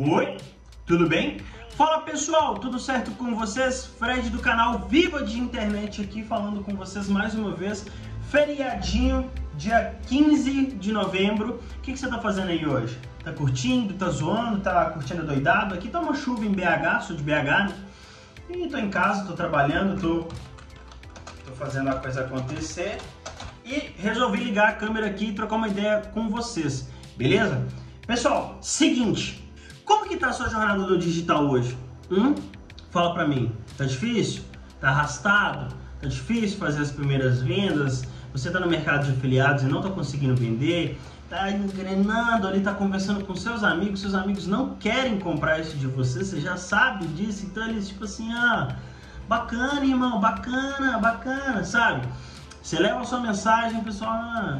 Oi, tudo bem? Fala pessoal, tudo certo com vocês? Fred do canal Viva de Internet aqui falando com vocês mais uma vez. Feriadinho, dia 15 de novembro. O que você tá fazendo aí hoje? Tá curtindo, tá zoando, tá curtindo doidado? Aqui tá uma chuva em BH, sou de BH, né? E tô em casa, tô trabalhando, tô fazendo a coisa acontecer. E resolvi ligar a câmera aqui e trocar uma ideia com vocês, beleza? Pessoal, seguinte, como que tá a sua jornada do digital hoje? Fala pra mim, tá difícil? Tá arrastado? Tá difícil fazer as primeiras vendas? Você tá no mercado de afiliados e não tá conseguindo vender? Tá engrenando ali, tá conversando com seus amigos não querem comprar isso de você, você já sabe disso, então eles tipo assim, bacana irmão, bacana, sabe? Você leva a sua mensagem, pessoal,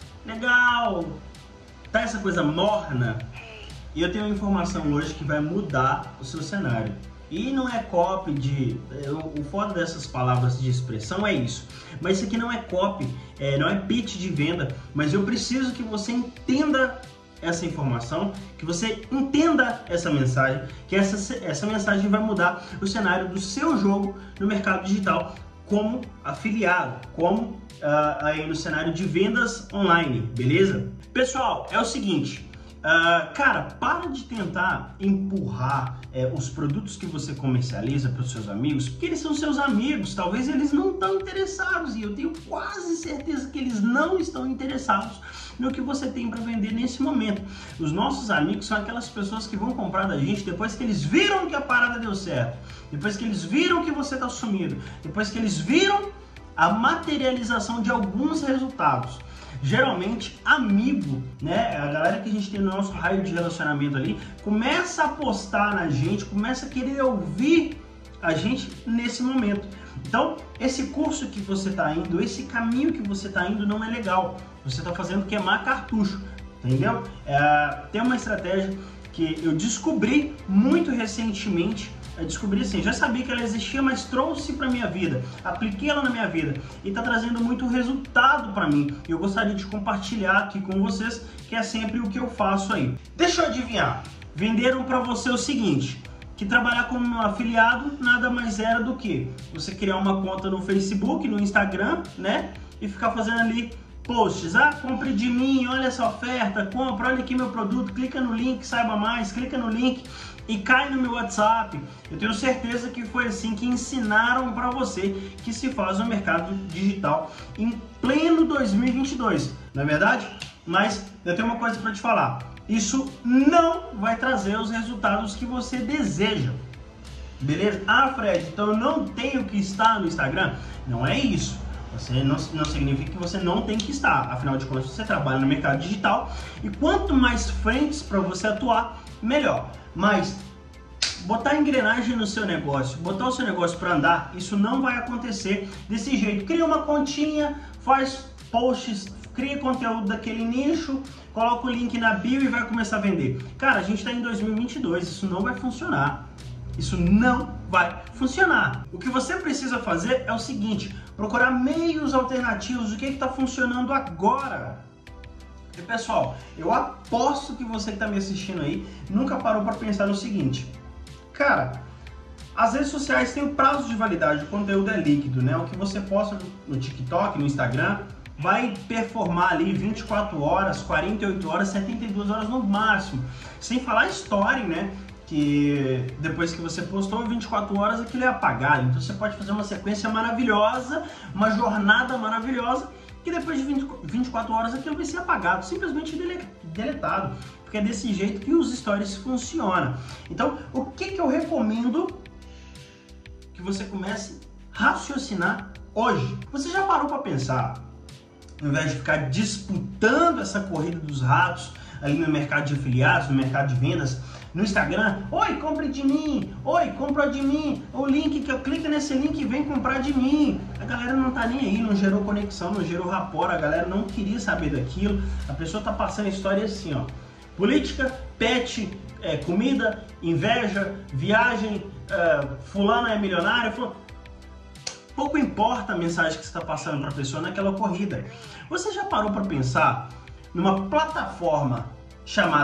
legal, tá essa coisa morna. E eu tenho uma informação hoje que vai mudar o seu cenário. E não é copy o foda dessas palavras de expressão é isso. Mas isso aqui não é copy, não é pitch de venda, mas eu preciso que você entenda essa informação, que você entenda essa mensagem, que essa mensagem vai mudar o cenário do seu jogo no mercado digital como afiliado, como aí no cenário de vendas online, beleza? Pessoal, é o seguinte, cara, para de tentar empurrar os produtos que você comercializa para os seus amigos, porque eles são seus amigos, talvez eles não estão interessados, e eu tenho quase certeza que eles não estão interessados no que você tem para vender nesse momento. Os nossos amigos são aquelas pessoas que vão comprar da gente depois que eles viram que a parada deu certo, depois que eles viram que você está sumido, depois que eles viram a materialização de alguns resultados. Geralmente, amigo, né, a galera que a gente tem no nosso raio de relacionamento ali, começa a apostar na gente, começa a querer ouvir a gente nesse momento. Então, esse curso que você está indo, esse caminho que você está indo não é legal. Você está fazendo queimar cartucho, entendeu? Tem uma estratégia que eu descobri muito recentemente. Eu descobri assim, já sabia que ela existia, mas trouxe para minha vida, apliquei ela na minha vida e está trazendo muito resultado para mim. Eu gostaria de compartilhar aqui com vocês, que é sempre o que eu faço aí. Deixa eu adivinhar, venderam para você o seguinte, que trabalhar como afiliado nada mais era do que você criar uma conta no Facebook, no Instagram, né, e ficar fazendo ali posts, compre de mim, olha essa oferta, compra, olha aqui meu produto, clica no link, saiba mais, clica no link e cai no meu WhatsApp. Eu tenho certeza que foi assim que ensinaram para você que se faz no mercado digital em pleno 2022, não é verdade? Mas eu tenho uma coisa para te falar, isso não vai trazer os resultados que você deseja, beleza? Fred, então eu não tenho que estar no Instagram? Não é isso. Você não significa que você não tem que estar, afinal de contas você trabalha no mercado digital e quanto mais frentes para você atuar, melhor. Mas botar engrenagem no seu negócio, botar o seu negócio para andar, isso não vai acontecer desse jeito. Cria uma continha, faz posts, cria conteúdo daquele nicho, coloca o link na bio e vai começar a vender. Cara, a gente está em 2022, isso não vai funcionar. Isso não vai funcionar. O que você precisa fazer é o seguinte, procurar meios alternativos do que está funcionando agora. E pessoal, eu aposto que você que está me assistindo aí nunca parou para pensar no seguinte, cara, as redes sociais têm um prazo de validade, o conteúdo é líquido, né? O que você posta no TikTok, no Instagram, vai performar ali 24 horas, 48 horas, 72 horas no máximo. Sem falar story, né? Que depois que você postou 24 horas aquilo é apagado, então você pode fazer uma sequência maravilhosa, uma jornada maravilhosa, que depois de 24 horas aquilo vai ser apagado, simplesmente deletado, porque é desse jeito que os stories funcionam. Então, o que eu recomendo que você comece a raciocinar hoje? Você já parou para pensar, ao invés de ficar disputando essa corrida dos ratos ali no mercado de afiliados, no mercado de vendas, no Instagram, oi, compre de mim, oi, compra de mim, o link que eu clico nesse link e vem comprar de mim. A galera não tá nem aí, não gerou conexão, não gerou rapport, a galera não queria saber daquilo, a pessoa tá passando a história assim, ó, política, pet, comida, inveja, viagem, fulano é milionário, pouco importa a mensagem que você está passando para a pessoa naquela corrida. Você já parou para pensar numa plataforma chamada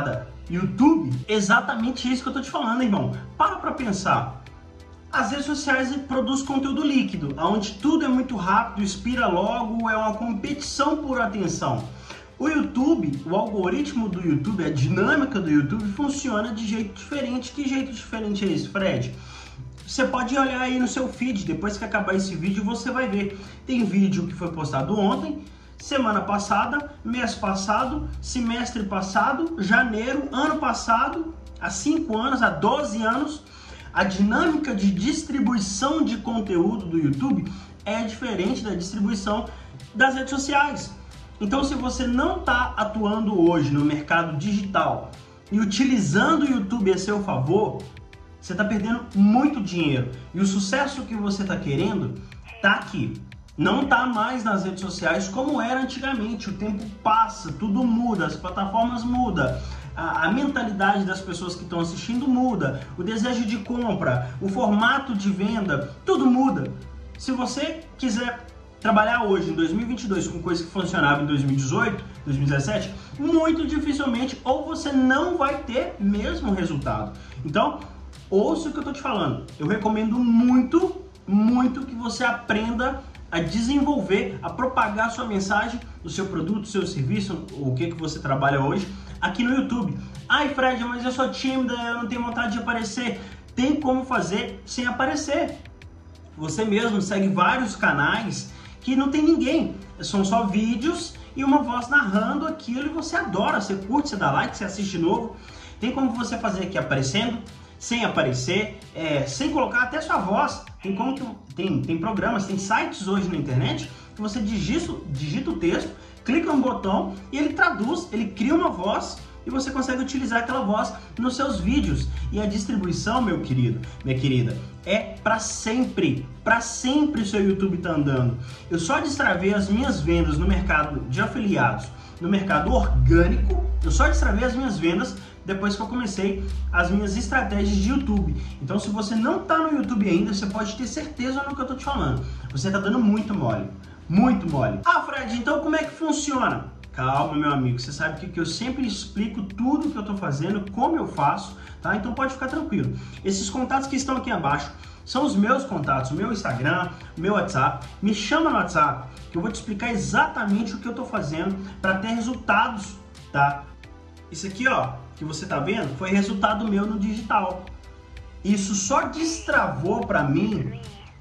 YouTube, exatamente isso que eu tô te falando, irmão. Para pra pensar. As redes sociais produzem conteúdo líquido, onde tudo é muito rápido, expira logo, é uma competição por atenção. O YouTube, o algoritmo do YouTube, a dinâmica do YouTube funciona de jeito diferente. Que jeito diferente é esse, Fred? Você pode olhar aí no seu feed, depois que acabar esse vídeo você vai ver. Tem vídeo que foi postado ontem, semana passada, mês passado, semestre passado, janeiro, ano passado, há 5 anos, há 12 anos. A dinâmica de distribuição de conteúdo do YouTube é diferente da distribuição das redes sociais. Então, se você não está atuando hoje no mercado digital e utilizando o YouTube a seu favor, você está perdendo muito dinheiro. E o sucesso que você está querendo está aqui. Não está mais nas redes sociais como era antigamente. O tempo passa, tudo muda, as plataformas mudam. A mentalidade das pessoas que estão assistindo muda. O desejo de compra, o formato de venda, tudo muda. Se você quiser trabalhar hoje, em 2022, com coisa que funcionava em 2018, 2017, muito dificilmente, ou você não vai ter mesmo resultado. Então, ouça o que eu estou te falando. Eu recomendo muito, muito que você aprenda a desenvolver, a propagar sua mensagem, o seu produto, o seu serviço, o que você trabalha hoje, aqui no YouTube. Ai, Fred, mas eu sou tímida, eu não tenho vontade de aparecer. Tem como fazer sem aparecer. Você mesmo segue vários canais que não tem ninguém, são só vídeos e uma voz narrando aquilo e você adora, você curte, você dá like, você assiste de novo. Tem como você fazer aqui aparecendo, sem aparecer, sem colocar até sua voz. Tem como que tem programas, tem sites hoje na internet que você digita o texto, clica no botão e ele traduz, ele cria uma voz e você consegue utilizar aquela voz nos seus vídeos. E a distribuição, meu querido, minha querida, é para sempre o seu YouTube tá andando. Eu só destravei as minhas vendas no mercado de afiliados, no mercado orgânico, eu só destravei as minhas vendas depois que eu comecei as minhas estratégias de YouTube. Então, se você não tá no YouTube ainda, você pode ter certeza no que eu tô te falando. Você tá dando muito mole, muito mole. Ah, Fred, então como é que funciona? Calma, meu amigo, você sabe que eu sempre explico tudo o que eu tô fazendo, como eu faço, tá? Então pode ficar tranquilo. Esses contatos que estão aqui abaixo são os meus contatos, meu Instagram, meu WhatsApp. Me chama no WhatsApp que eu vou te explicar exatamente o que eu tô fazendo para ter resultados, tá? Isso aqui, ó, que você tá vendo, foi resultado meu no digital. Isso só destravou para mim,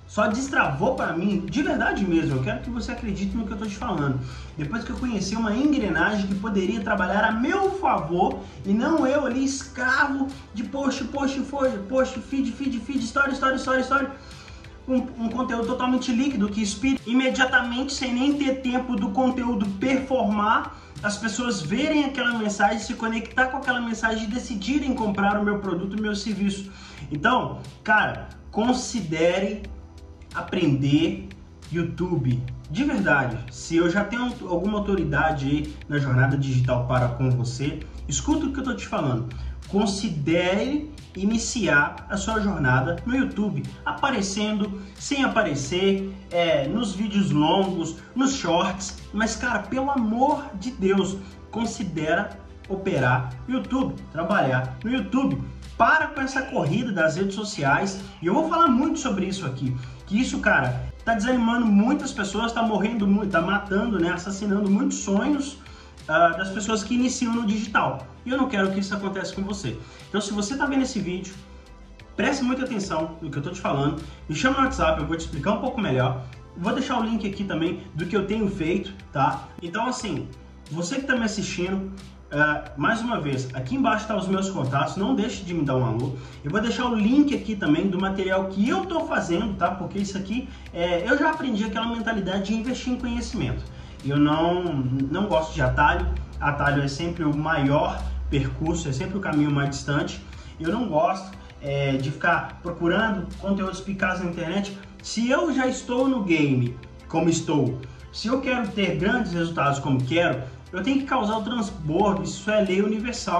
de verdade mesmo. Eu quero que você acredite no que eu tô te falando. Depois que eu conheci uma engrenagem que poderia trabalhar a meu favor e não eu ali escravo de post, feed, story. Um conteúdo totalmente líquido que expira imediatamente sem nem ter tempo do conteúdo performar, as pessoas verem aquela mensagem, se conectar com aquela mensagem e decidirem comprar o meu produto, o meu serviço. Então, cara, considere aprender YouTube. De verdade, se eu já tenho alguma autoridade aí na jornada digital para com você, escuta o que eu tô te falando. Considere iniciar a sua jornada no YouTube, aparecendo, sem aparecer, nos vídeos longos, nos shorts, mas cara, pelo amor de Deus, considera operar YouTube, trabalhar no YouTube. Para com essa corrida das redes sociais, e eu vou falar muito sobre isso aqui, que isso, cara, tá desanimando muitas pessoas, tá morrendo muito, tá matando, né, assassinando muitos sonhos das pessoas que iniciam no digital. E eu não quero que isso aconteça com você. Então, se você tá vendo esse vídeo, preste muita atenção no que eu tô te falando, me chama no WhatsApp, eu vou te explicar um pouco melhor. Vou deixar o link aqui também do que eu tenho feito, tá? Então, assim, você que tá me assistindo, mais uma vez, aqui embaixo tá os meus contatos, não deixe de me dar um alô. Eu vou deixar o link aqui também do material que eu tô fazendo, tá? Porque isso aqui, eu já aprendi aquela mentalidade de investir em conhecimento. Eu não gosto de atalho. Atalho é sempre o maior percurso, é sempre o caminho mais distante. Eu não gosto de ficar procurando conteúdos picados na internet. Se eu já estou no game como estou, se eu quero ter grandes resultados como quero, eu tenho que causar o transbordo. Isso é lei universal.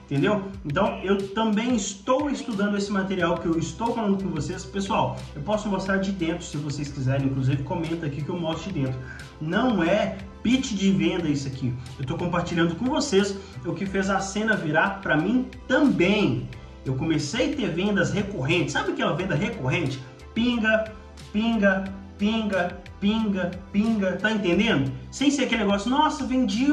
entendeu? Então eu também estou estudando esse material que eu estou falando com vocês. Pessoal, eu posso mostrar de dentro se vocês quiserem, inclusive comenta aqui que eu mostro de dentro. Não é pitch de venda isso aqui, eu estou compartilhando com vocês o que fez a cena virar para mim também. Eu comecei a ter vendas recorrentes, sabe aquela venda recorrente? Pinga, pinga, pinga, pinga, pinga, tá entendendo? Sem ser aquele negócio, nossa, vendi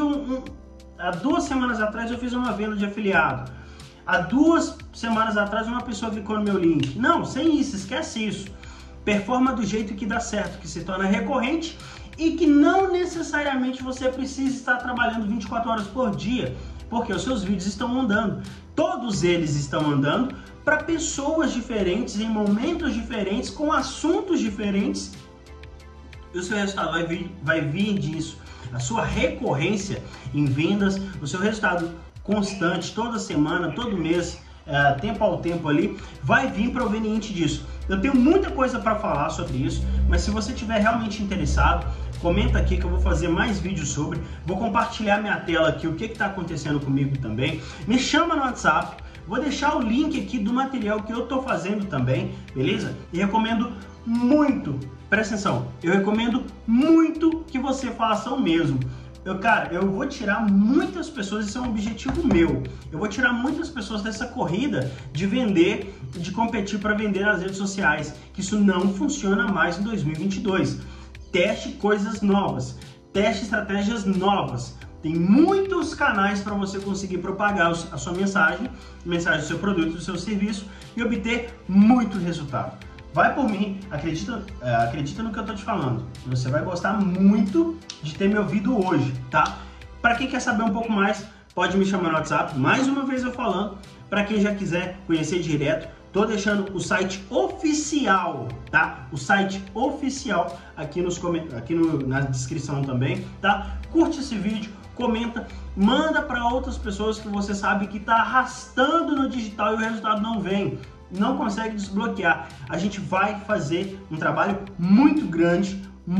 há 2 semanas atrás eu fiz uma venda de afiliado. Há 2 semanas atrás uma pessoa clicou no meu link. Não, sem isso, esquece isso. Performa do jeito que dá certo, que se torna recorrente e que não necessariamente você precisa estar trabalhando 24 horas por dia, porque os seus vídeos estão andando. Todos eles estão andando para pessoas diferentes, em momentos diferentes, com assuntos diferentes. E o seu resultado vai vir disso. A sua recorrência em vendas, o seu resultado constante, toda semana, todo mês, tempo ao tempo ali, vai vir proveniente disso. Eu tenho muita coisa para falar sobre isso, mas se você estiver realmente interessado, comenta aqui que eu vou fazer mais vídeos sobre. Vou compartilhar minha tela aqui, o que está acontecendo comigo também. Me chama no WhatsApp, vou deixar o link aqui do material que eu estou fazendo também, beleza? E recomendo muito, presta atenção, eu recomendo muito que você faça o mesmo. Eu vou tirar muitas pessoas, isso é um objetivo meu, eu vou tirar muitas pessoas dessa corrida de vender, de competir para vender nas redes sociais, que isso não funciona mais em 2022. Teste coisas novas, teste estratégias novas. Tem muitos canais para você conseguir propagar a sua mensagem do seu produto, do seu serviço e obter muito resultado. Vai por mim, acredita no que eu estou te falando. Você vai gostar muito de ter me ouvido hoje, tá? Para quem quer saber um pouco mais, pode me chamar no WhatsApp. Mais uma vez eu falando, para quem já quiser conhecer direto, tô deixando o site oficial, tá? O site oficial aqui na descrição também, tá? Curte esse vídeo, comenta, manda para outras pessoas que você sabe que tá arrastando no digital e o resultado não vem, não consegue desbloquear. A gente vai fazer um trabalho muito grande,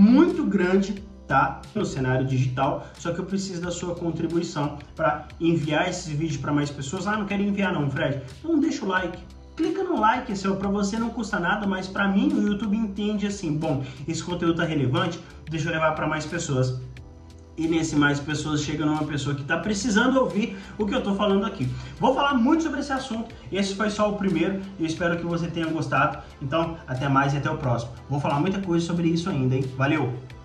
tá? No cenário digital, só que eu preciso da sua contribuição para enviar esse vídeo para mais pessoas. Ah, não quero enviar não, Fred. Então deixa o like. Clica no like, para você não custa nada, mas para mim o YouTube entende assim, bom, esse conteúdo tá relevante, deixa eu levar para mais pessoas. E nesse mais pessoas chega numa pessoa que está precisando ouvir o que eu estou falando aqui. Vou falar muito sobre esse assunto, esse foi só o primeiro, eu espero que você tenha gostado. Então, até mais e até o próximo. Vou falar muita coisa sobre isso ainda, hein? Valeu!